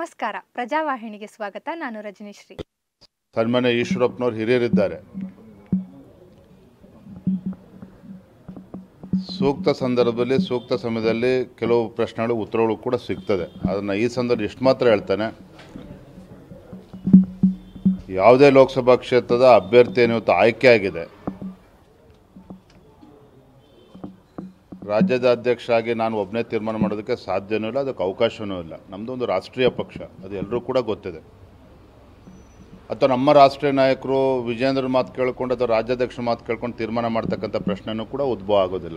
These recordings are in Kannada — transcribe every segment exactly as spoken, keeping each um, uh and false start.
ನಮಸ್ಕಾರ, ಪ್ರಜಾವಾಹಿನಿಗೆ ಸ್ವಾಗತ. ನಾನು ರಜನಿಶ್ರೀ. ಸನ್ಮಾನ್ಯ ಈಶ್ವರಪ್ಪನವರು ಹಿರಿಯರಿದ್ದಾರೆ. ಸೂಕ್ತ ಸಂದರ್ಭದಲ್ಲಿ ಸೂಕ್ತ ಸಮಯದಲ್ಲಿ ಕೆಲವು ಪ್ರಶ್ನೆಗಳು ಉತ್ತರಗಳು ಕೂಡ ಸಿಗ್ತದೆ. ಅದನ್ನು ಈ ಸಂದರ್ಭ ಎಷ್ಟು ಮಾತ್ರ ಹೇಳ್ತಾನೆ, ಯಾವುದೇ ಲೋಕಸಭಾ ಕ್ಷೇತ್ರದ ಅಭ್ಯರ್ಥಿಯನ್ನು ಇವತ್ತು ಆಯ್ಕೆ ಆಗಿದೆ, ರಾಜ್ಯದ ಅಧ್ಯಕ್ಷ ಆಗಿ ನಾನು ಒಬ್ಬನೇ ತೀರ್ಮಾನ ಮಾಡೋದಕ್ಕೆ ಸಾಧ್ಯವೂ ಇಲ್ಲ, ಅದಕ್ಕೆ ಅವಕಾಶವೂ ಇಲ್ಲ. ನಮ್ಮದು ಒಂದು ರಾಷ್ಟ್ರೀಯ ಪಕ್ಷ, ಅದು ಎಲ್ಲರೂ ಕೂಡ ಗೊತ್ತಿದೆ. ಅಥವಾ ನಮ್ಮ ರಾಷ್ಟ್ರೀಯ ನಾಯಕರು ವಿಜೇಂದ್ರ ಮಾತು ಕೇಳ್ಕೊಂಡು ಅಥವಾ ರಾಜ್ಯಾಧ್ಯಕ್ಷರ ಮಾತು ಕೇಳ್ಕೊಂಡು ತೀರ್ಮಾನ ಮಾಡ್ತಕ್ಕಂಥ ಪ್ರಶ್ನೆನೂ ಕೂಡ ಉದ್ಭವ ಆಗೋದಿಲ್ಲ.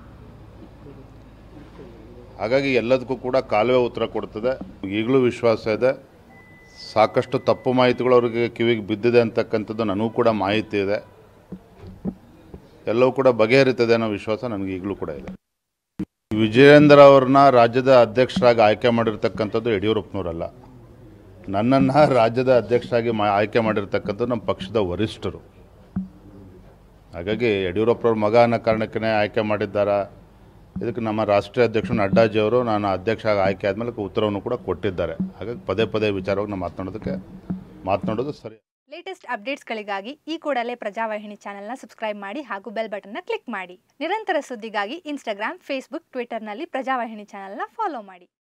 ಹಾಗಾಗಿ ಎಲ್ಲದಕ್ಕೂ ಕೂಡ ಕಾಲುವೆ ಉತ್ತರ ಕೊಡ್ತದೆ. ಈಗಲೂ ವಿಶ್ವಾಸ ಇದೆ. ಸಾಕಷ್ಟು ತಪ್ಪು ಮಾಹಿತಿಗಳು ಅವರಿಗೆ ಕಿವಿಗೆ ಬಿದ್ದಿದೆ ಅಂತಕ್ಕಂಥದ್ದು ನನಗೂ ಕೂಡ ಮಾಹಿತಿ ಇದೆ. ಎಲ್ಲವೂ ಕೂಡ ಬಗೆಹರಿತದೆ ಅನ್ನೋ ವಿಶ್ವಾಸ ನನಗೆ ಈಗಲೂ ಕೂಡ ಇದೆ. ವಿಜಯೇಂದ್ರ ಅವ್ರನ್ನ ರಾಜ್ಯದ ಅಧ್ಯಕ್ಷರಾಗಿ ಆಯ್ಕೆ ಮಾಡಿರ್ತಕ್ಕಂಥದ್ದು ಯಡಿಯೂರಪ್ಪನವರಲ್ಲ. ನನ್ನನ್ನು ರಾಜ್ಯದ ಅಧ್ಯಕ್ಷರಾಗಿ ಮಾ ಆಯ್ಕೆ ಮಾಡಿರ್ತಕ್ಕಂಥದ್ದು ನಮ್ಮ ಪಕ್ಷದ ವರಿಷ್ಠರು. ಹಾಗಾಗಿ ಯಡಿಯೂರಪ್ಪನವ್ರ ಮಗ ಅನ್ನೋ ಕಾರಣಕ್ಕೇ ಆಯ್ಕೆ ಮಾಡಿದ್ದಾರೆ. ಇದಕ್ಕೆ ನಮ್ಮ ರಾಷ್ಟ್ರೀಯ ಅಧ್ಯಕ್ಷರು ನಡ್ಡಾಜಿಯವರು ನಾನು ಅಧ್ಯಕ್ಷ ಆಯ್ಕೆ ಆದಮೇಲೆ ಉತ್ತರವನ್ನು ಕೂಡ ಕೊಟ್ಟಿದ್ದಾರೆ. ಹಾಗಾಗಿ ಪದೇ ಪದೇ ವಿಚಾರವಾಗಿ ನಾವು ಮಾತನಾಡೋದಕ್ಕೆ ಮಾತನಾಡೋದು ಸರಿ. ಲೇಟೆಸ್ಟ್ ಅಪ್ಡೇಟ್ಸ್ಗಳಿಗಾಗಿ ಈ ಕೂಡಲೇ ಪ್ರಜಾವಾಹಿನಿ ಚಾನೆಲ್ನ ಸಬ್ಸ್ಕ್ರೈಬ್ ಮಾಡಿ ಹಾಗೂ ಬೆಲ್ ಬಟನ್ನ ಕ್ಲಿಕ್ ಮಾಡಿ. ನಿರಂತರ ಸುದ್ದಿಗಾಗಿ ಇನ್ಸ್ಟಾಗ್ರಾಮ್, ಫೇಸ್ಬುಕ್, ಟ್ವಿಟರ್ನಲ್ಲಿ ಪ್ರಜಾವಾಹಿನಿ ಚಾನೆಲ್ನ ಫಾಲೋ ಮಾಡಿ.